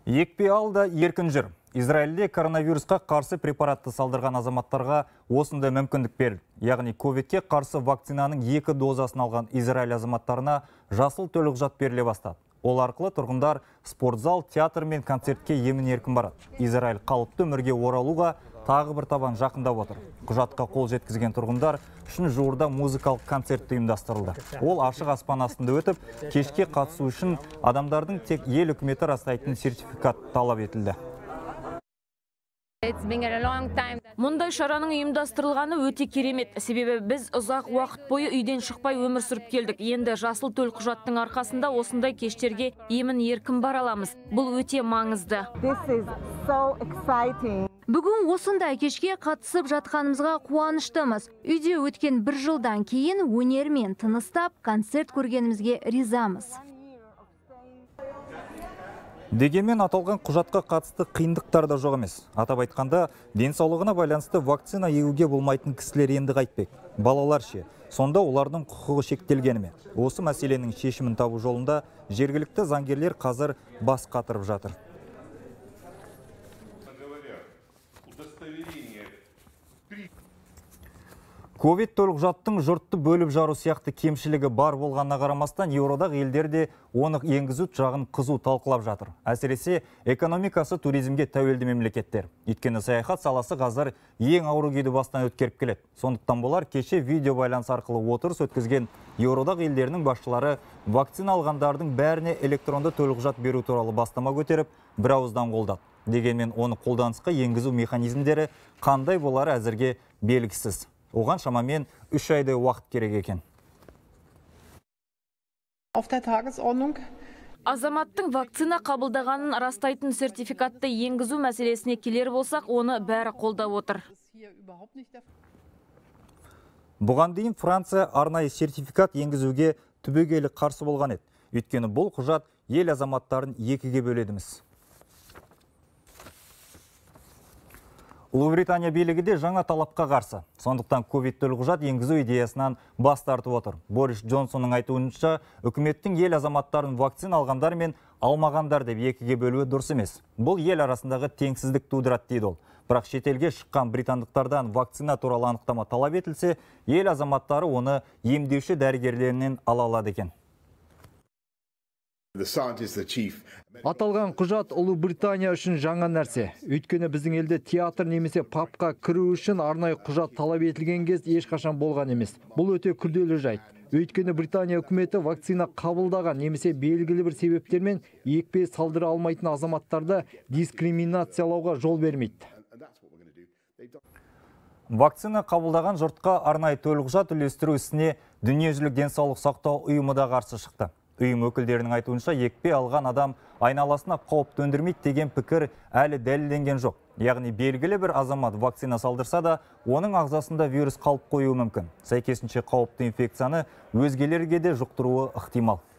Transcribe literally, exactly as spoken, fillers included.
Екпе ал да еркін жүр. Израильде коронавирусқа қарсы препаратты салдырған азаматтарға осындай мүмкіндік берілді. Яғни ковидке қарсы вакцинаның екі дозасын алған Израиль азаматтарына жасыл төлқұжат беріле бастады. Ол арқылы тұрғындар спортзал, театр мен концертке емін-еркін барады. Израиль қалыпты өмірге оралуға тағы бір табан жақындап отыр. Құжатқа қол жеткізген тұрғындар үшін жуырда музыкалық концертті ұйымдастырылды. Ол ашық аспан астында өтіп, кешке қатысу үшін адамдардың тек ел үкіметі растайтын сертификат талап етілді. Мұндай шараның ұйымдастырылғаны өте керемет. Себебі біз ұзақ уақыт бойы үйден шықпай өмір сүріп келдік. Енді жасыл төлқұжаттың арқасында осындай кештерге емін еркін бара аламыз. Бұл өте маңызды. Бүгін осындай кешке қатысып жатқанымызға қуаныштымыз. Үйде өткен бір жылдан кейін өнермен тыныстап, концерт көргенімізге ризамыз. Дегенмен аталған құжатқа қатысты қиындықтар да жоқ емес. Атап айтқанда, денсаулығына байланысты вакцина егуге болмайтын кісілер енді қайтпек. Балалар ше, сонда олардың құқығы шектелгені ме? Осы мәселенің шешімін табу жолында жергілікті заңгерлер қазір бас қатырып жатыр. Ковид төлқұжаттың жұртты бөліп жару сияқты кемшілігі бар болғанына қарамастан, Еуродағы елдер де оны енгізу жағын қызу талқылап жатыр. Әсіресе экономикасы туризмге тәуелді мемлекеттер. Өйткені саяхат саласы қазір ең ауыр күйді бастан өткеріп келеді. Сондықтан болар кеше видео байланыс арқылы отырыс өткізген Еуродағы елдерінің басшылары вакцина алғандардың бәріне электронды төлқұжат беру туралы бастама көтеріп, бір ауыздан қолдады. Дегенмен оны қолданысқа енгізу механизмдері қандай болары әзірге белгісіз. Оған шамамен үш айдай уақыт керек екен. Азаматтың вакцина қабылдағанын растайтын сертификатты енгізу мәселесіне келер болсақ, оны бәрі қолдап отыр. Бұған дейін Франция арнайы сертификат енгізуге түбегейлі қарсы болған еді. Өйткені бұл құжат ел азаматтарын екіге бөледіміз. Ұлыбритания билігі де жаңа талапқа қарсы. Сондықтан ковид төлқұжат енгізу идеясынан бас тартып отыр. Борис Джонсонның айтуынша, үкіметтің ел азаматтарын вакцина алғандар мен алмағандар деп екіге бөлуі дұрыс емес. Бұл ел арасындағы теңсіздік тудырады дейді ол. Бірақ шетелге шыққан британдықтардан вакцина туралы анықтама талап етілсе, ел азаматтары оны емдеуші дәрігерлерінен ала алады екен. Аталған құжат Ұлыбритания үшін жаңа нәрсе. Өйткені біздің елде театр немесе пабқа кіру үшін арнайы құжат талап етілген кез ешқашан болған емес. Бұл өте күрделі жайт. Өйткені Британия үкіметі вакцина қабылдаған немесе белгілі бір себептермен екпе салдыра алмайтын азаматтарды дискриминациялауға жол бермейді. Вакцина қабылдаған жұртқа арнайы төлқұжат үлестіру ісіне дүниежүзілік денсаулық сақтау ұйымы да қарсы шықты. Үйім өкілдерінің айтуынша екпе алған адам айналасына қауіп төндірмейді деген пікір әлі дәлелденген жоқ. Яғни белгілі бір азамат вакцина салдырса да, оның ағзасында вирус қалып қоюы мүмкін. Сәйкесінше қауіпті инфекцияны өзгелерге де жұқтыруы ықтимал.